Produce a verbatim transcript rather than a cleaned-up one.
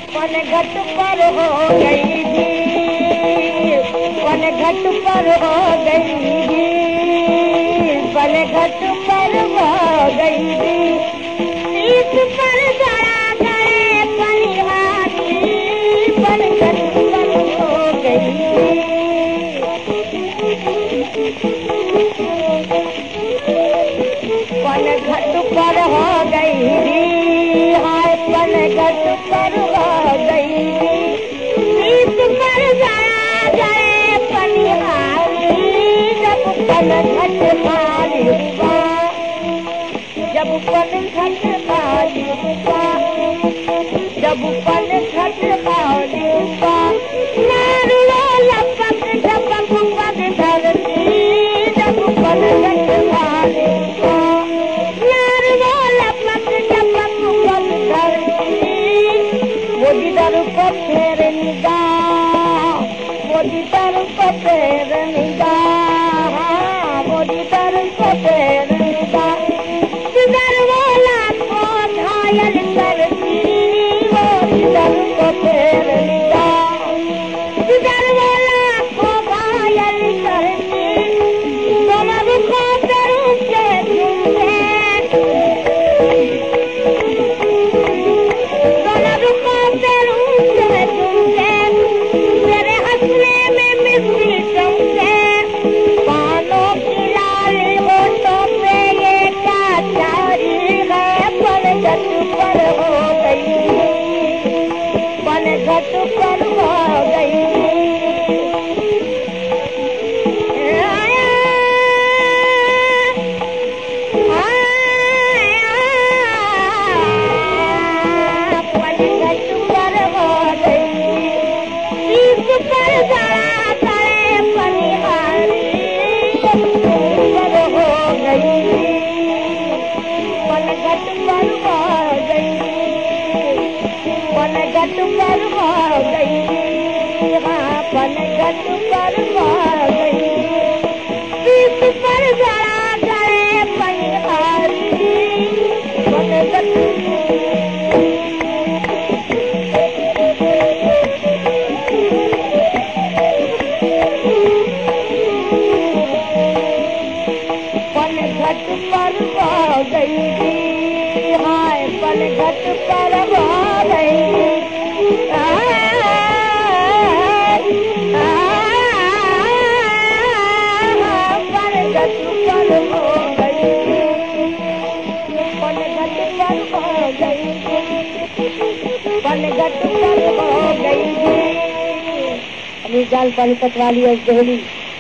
पन घट पर हो गई जी, पन घट पर हो गई जी, पन घट पर हो गई जी, शीश पर जरा गए पनिहारी, पन घट पर हो गई पन घट पर हो गई जी, हाय पन घट पर हो गई जी, शीश पर जरा गए पनिहारी, जब पन घट खाली हुआ, जब पन घट खाली हुआ, जब पन घट खाली हुआ, नारुआ लपक झपक पग धरती, जब पन घट खाली हुआ, नारुआ लपक झपक पग धरती, वो जिधर को फेर निगाह, वो जिधर को फेर निगाह, वो जिधर को फेर निगाह, जिधर वाला को घायल करती, वो जिधर को फेर निगाह, जिधर वाला को घायल करती, दोनों रुखों पे रुके तुमसे, दोनों रुखों पे रुके तुमसे, तेरे हंसने में मिस्री चमके, पानों की लाली होठों पे ये क्या चारी है, पन घट पर हो गई, पन घट पर हो गई, पन घट पर हो गई, शीश पर जरा गए पनिहारी, पर हो गई, पन घट पर हो गई, पन घट पर हो गई, हाँ पन घट पर हो गई, शीश पर जरा गए पनिहारी, पन घट पन घट पर हो गई जी, हाय पन घट पर हो गई, आ, आ, पन घट पर हो गई, पन घट पर हो गई, पन घट पर हो गई जी। अभी जाल पानी कटवाली और दहली